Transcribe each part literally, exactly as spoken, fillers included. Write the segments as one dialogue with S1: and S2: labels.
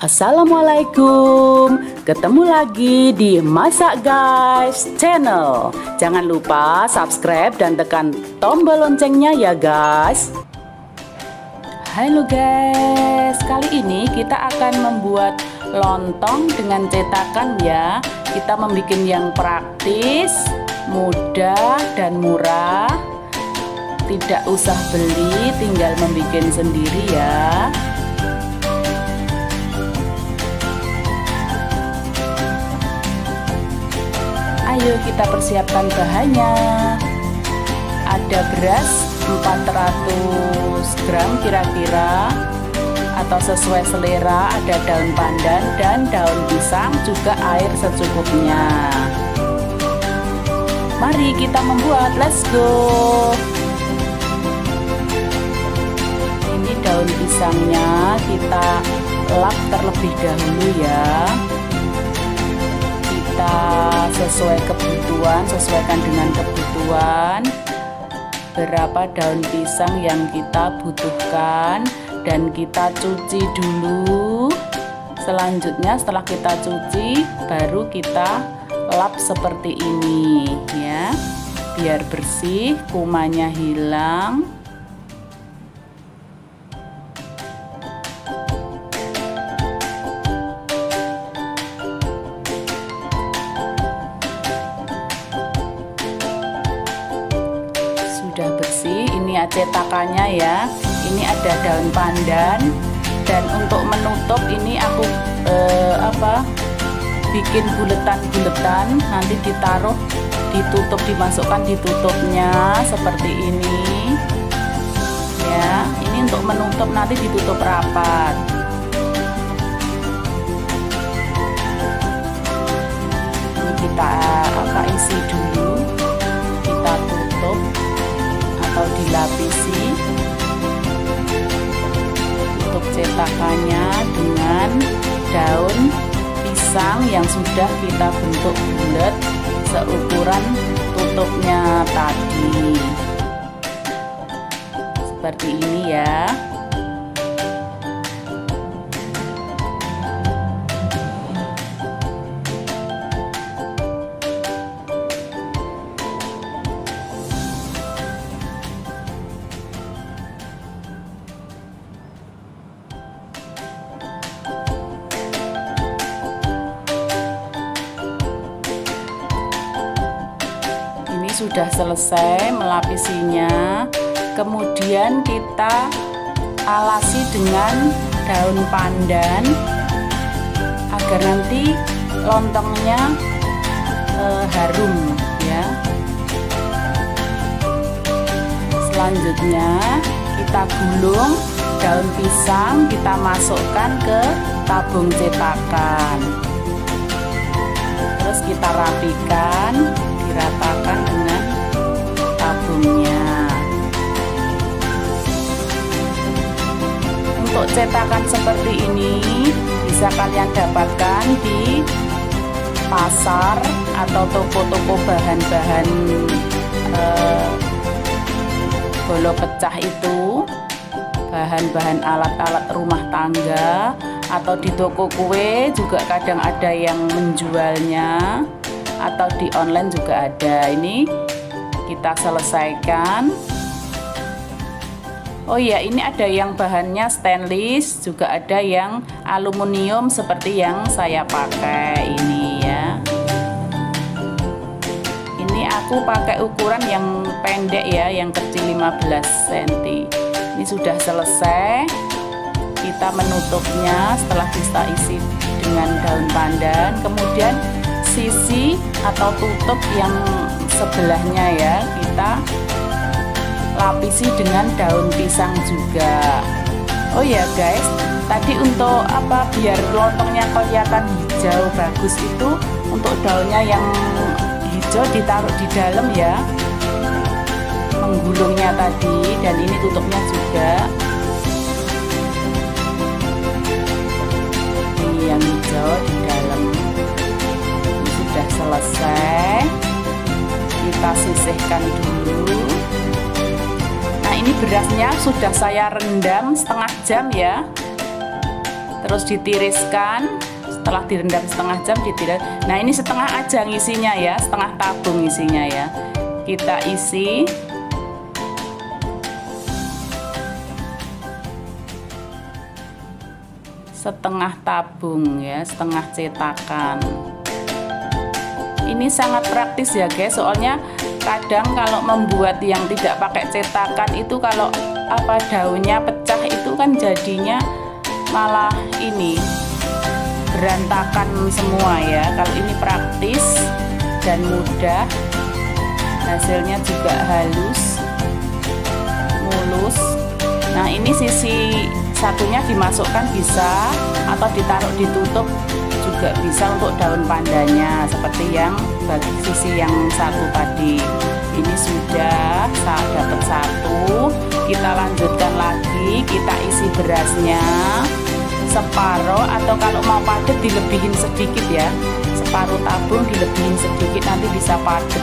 S1: Assalamualaikum, ketemu lagi di Masak Guys channel. Jangan lupa subscribe dan tekan tombol loncengnya ya guys. Halo guys, kali ini kita akan membuat lontong dengan cetakan ya. Kita membuat yang praktis, mudah dan murah. Tidak usah beli, tinggal membuat sendiri ya. Ayo kita persiapkan bahannya. Ada beras empat ratus gram kira-kira atau sesuai selera, ada daun pandan dan daun pisang, juga air secukupnya. Mari kita membuat, let's go. Ini daun pisangnya kita lap terlebih dahulu ya. Kita sesuai kebutuhan, sesuaikan dengan kebutuhan berapa daun pisang yang kita butuhkan, dan kita cuci dulu. Selanjutnya setelah kita cuci baru kita lap seperti ini ya, biar bersih, kumannya hilang. Sudah bersih, ini cetakannya ya. Ini ada daun pandan, dan untuk menutup ini aku eh, apa bikin buletan-buletan, nanti ditaruh, ditutup, dimasukkan ditutupnya seperti ini ya. Ini untuk menutup, nanti ditutup rapat. Ini kita apa isi dulu, kita tutup atau dilapisi, tutup cetakannya dengan daun pisang yang sudah kita bentuk bulat seukuran tutupnya tadi, seperti ini ya. Sudah selesai melapisinya, kemudian kita alasi dengan daun pandan agar nanti lontongnya eh, harum ya. Selanjutnya kita gulung daun pisang, kita masukkan ke tabung cetakan, terus kita rapikan, diratakan dengan tabungnya. Untuk cetakan seperti ini bisa kalian dapatkan di pasar atau toko-toko bahan-bahan eh, bolo pecah itu, bahan-bahan alat-alat rumah tangga, atau di toko kue juga kadang ada yang menjualnya, atau di online juga ada. Ini kita selesaikan. Oh iya, ini ada yang bahannya stainless, juga ada yang aluminium seperti yang saya pakai ini ya. Ini aku pakai ukuran yang pendek ya, yang kecil lima belas sentimeter. Ini sudah selesai. Kita menutupnya setelah kita isi dengan daun pandan, kemudian sisi atau tutup yang sebelahnya ya kita lapisi dengan daun pisang juga. Oh ya guys, tadi untuk apa biar lontongnya kelihatan hijau bagus itu, untuk daunnya yang hijau ditaruh di dalam ya, menggulungnya tadi, dan ini tutupnya juga. Ini yang hijau di dalam. Sudah selesai, kita sisihkan dulu. Nah ini berasnya sudah saya rendam setengah jam ya. terus ditiriskan. Setelah direndam setengah jam ditiris. Nah, ini setengah aja ngisinya ya, setengah tabung isinya ya. Kita isi setengah tabung ya, setengah cetakan. Ini sangat praktis ya guys, soalnya kadang kalau membuat yang tidak pakai cetakan itu kalau apa daunnya pecah itu kan jadinya malah ini berantakan semua ya. Kalau ini praktis dan mudah, hasilnya juga halus, mulus. Nah, ini sisi satunya dimasukkan bisa, atau ditaruh ditutup juga bisa untuk daun pandanya, seperti yang bagi sisi yang satu tadi. Ini sudah saya dapat satu. Kita lanjutkan lagi, kita isi berasnya separuh, atau kalau mau padat dilebihin sedikit ya, separuh tabung dilebihin sedikit, nanti bisa padat.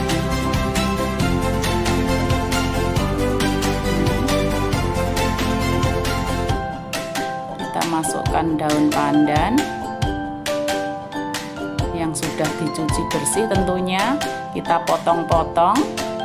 S1: Kita masukkan daun pandan yang sudah dicuci bersih, tentunya kita potong-potong.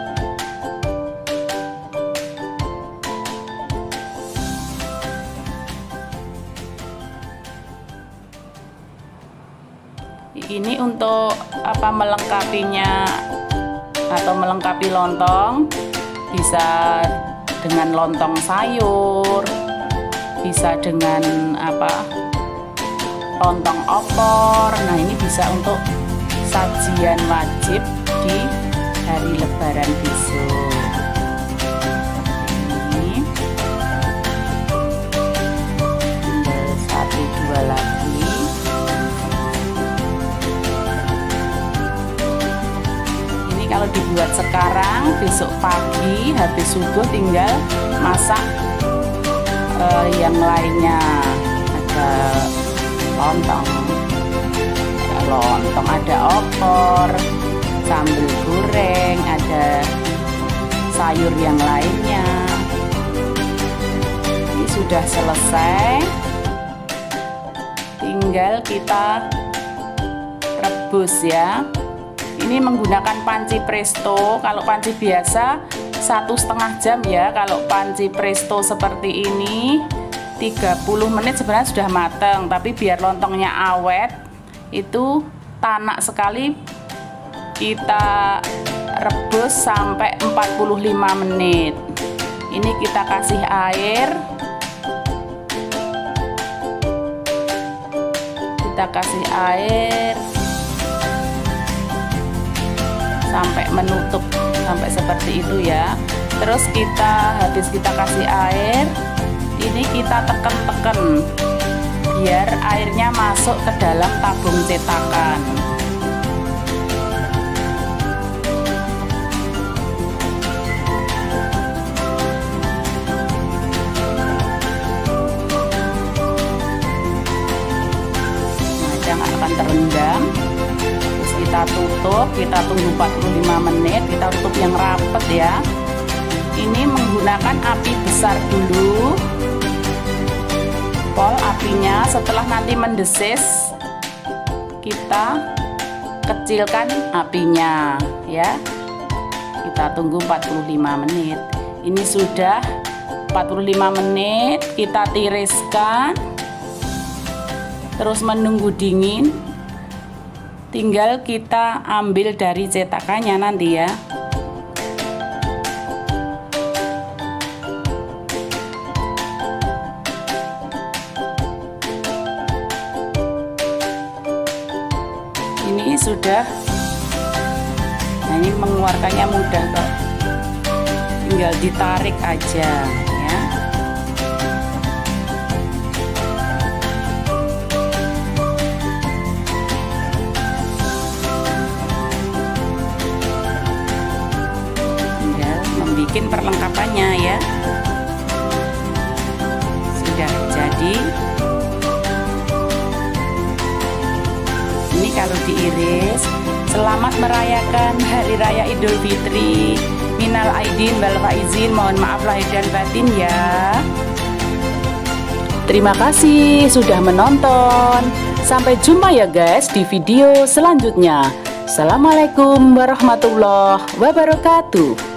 S1: Ini untuk apa melengkapinya atau melengkapi lontong, bisa dengan lontong sayur, bisa dengan apa lontong opor. Nah, ini bisa untuk sajian wajib di hari Lebaran besok. Ini tinggal satu dua lagi. Kalau dibuat sekarang, besok pagi habis subuh tinggal masak uh, yang lainnya. Ada lontong, ada lontong, ada opor, sambal goreng, ada sayur yang lainnya. Ini sudah selesai, tinggal kita rebus ya. Ini menggunakan panci presto. Kalau panci biasa satu setengah jam ya. Kalau panci presto seperti ini tiga puluh menit sebenarnya sudah matang. Tapi biar lontongnya awet, itu tanak sekali, kita rebus sampai empat puluh lima menit. Ini kita kasih air, kita kasih air sampai menutup, sampai seperti itu ya. Terus kita habis kita kasih air, ini kita tekan-tekan biar airnya masuk ke dalam tabung cetakan. Nah, jangan akan terendam. Kita tutup, kita tunggu empat puluh lima menit, kita tutup yang rapet ya. Ini menggunakan api besar dulu, pol apinya. Setelah nanti mendesis, kita kecilkan apinya ya. Kita tunggu empat puluh lima menit. Ini sudah empat puluh lima menit, kita tiriskan, terus menunggu dingin. Tinggal kita ambil dari cetakannya nanti ya. Ini sudah, nah ini mengeluarkannya mudah kok, tinggal ditarik aja ya. Bikin perlengkapannya ya. Sudah jadi. Ini kalau diiris. Selamat merayakan Hari Raya Idul Fitri. Minal aidin wal faizin, mohon maaf lahir dan batin ya. Terima kasih sudah menonton. Sampai jumpa ya guys di video selanjutnya. Assalamualaikum warahmatullahi wabarakatuh.